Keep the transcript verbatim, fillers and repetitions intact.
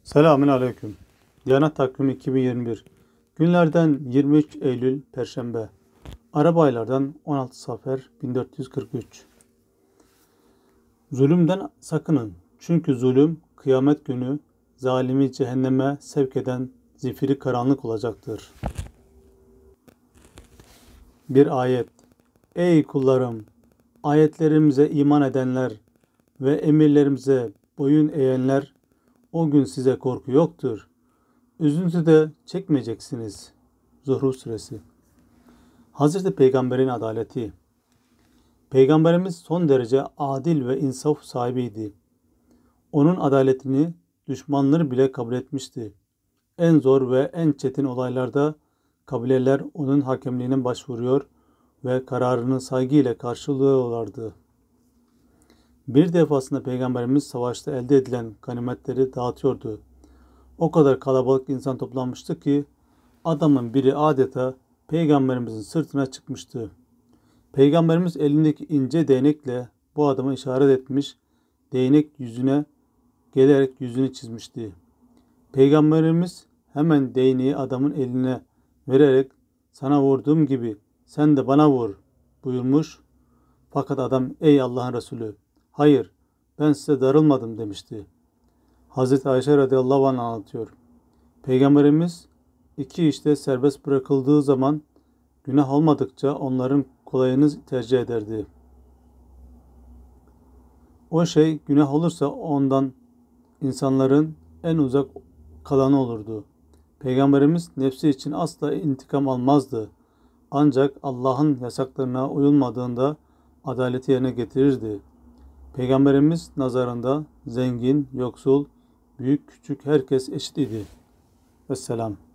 Selamün aleyküm. Diyanet Takvimi iki bin yirmi bir. Günlerden yirmi üç Eylül Perşembe. Arap aylardan on altı Safer bin dört yüz kırk üç. Zulümden sakının. Çünkü zulüm kıyamet günü zalimi cehenneme sevk eden zifiri karanlık olacaktır. Bir ayet. Ey kullarım! Ayetlerimize iman edenler ve emirlerimize boyun eğenler, o gün size korku yoktur. Üzüntü de çekmeyeceksiniz. Zuhruf Suresi. Hazreti Peygamber'in adaleti. Peygamberimiz son derece adil ve insaf sahibiydi. Onun adaletini düşmanları bile kabul etmişti. En zor ve en çetin olaylarda kabileler onun hakemliğine başvuruyor ve kararını saygıyla karşılıyorlardı. Bir defasında Peygamberimiz savaşta elde edilen ganimetleri dağıtıyordu. O kadar kalabalık insan toplanmıştı ki adamın biri adeta Peygamberimizin sırtına çıkmıştı. Peygamberimiz elindeki ince değnekle bu adama işaret etmiş, değnek yüzüne gelerek yüzünü çizmişti. Peygamberimiz hemen değneği adamın eline vererek sana vurduğum gibi sen de bana vur buyurmuş. Fakat adam ey Allah'ın Resulü, hayır ben size darılmadım demişti. Hazreti Ayşe radıyallahu anh anlatıyor. Peygamberimiz iki işte serbest bırakıldığı zaman günah olmadıkça onların kolayını tercih ederdi. O şey günah olursa ondan insanların en uzak kalanı olurdu. Peygamberimiz nefsi için asla intikam almazdı. Ancak Allah'ın yasaklarına uyulmadığında adaleti yerine getirirdi. Peygamberimiz nazarında zengin, yoksul, büyük küçük herkes eşit idi. Vesselam.